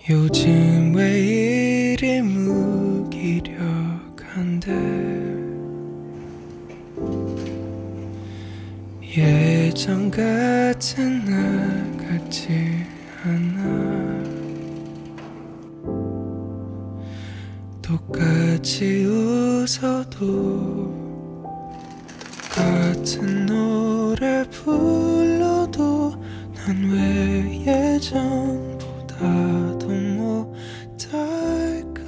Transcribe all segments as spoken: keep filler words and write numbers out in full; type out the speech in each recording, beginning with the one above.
요즘 왜 이리 무기력한데 예전 같은 나 같지 않아. 똑같이 웃어도 같은 노래 불러도 난 왜 예전보다도 못할까.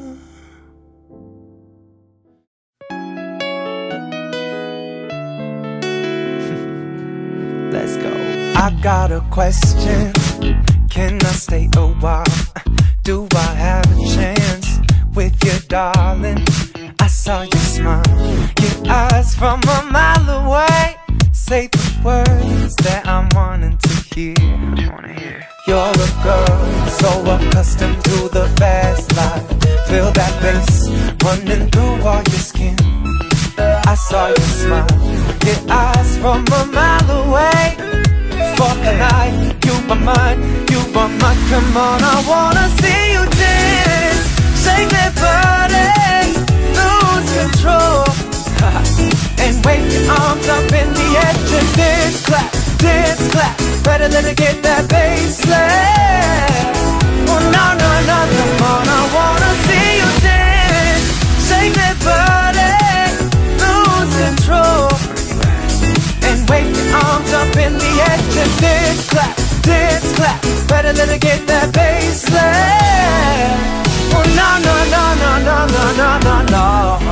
Let's go. I got a question. Can I stay a while? Do I have a chance with you, darling? I saw you smile, your eyes from a mile away. Say the words that I'm wanting to hear. You're a girl, so accustomed to the fast life. Feel that bass running through all your skin. I saw you smile, your eyes from a mile away. For the night, you are mine, you are mine. Come on, I wanna see you dance. Shake that body, lose control, and wave your arms up in the air. Just dance, clap, dance, clap. Better than to get that baseline. Oh no, no, no, come on, I wanna see you dance. Shake that body, lose control, and wave your arms up in the air. Just dance, clap, dance, clap. Better than to get that baseline. Oh no, no, no, no, no, no, no, no, no.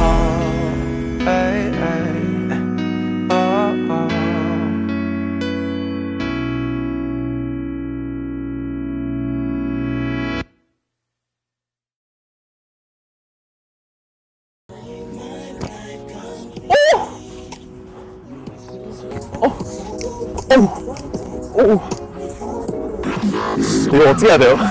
Hey, hey. Oh, oh. 어! 어우! 어우! 이거 어떻게 해야 돼요?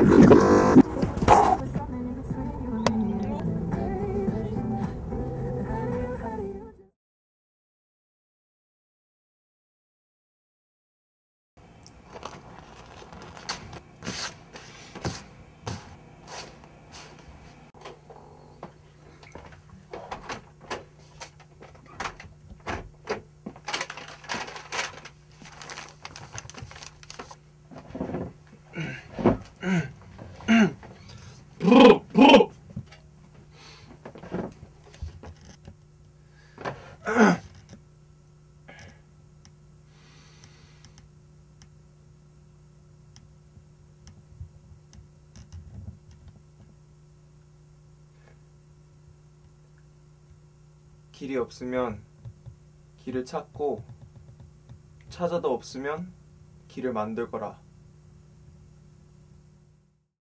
길이 없으면 길을 찾고, 찾아도 없으면 길을 만들거라.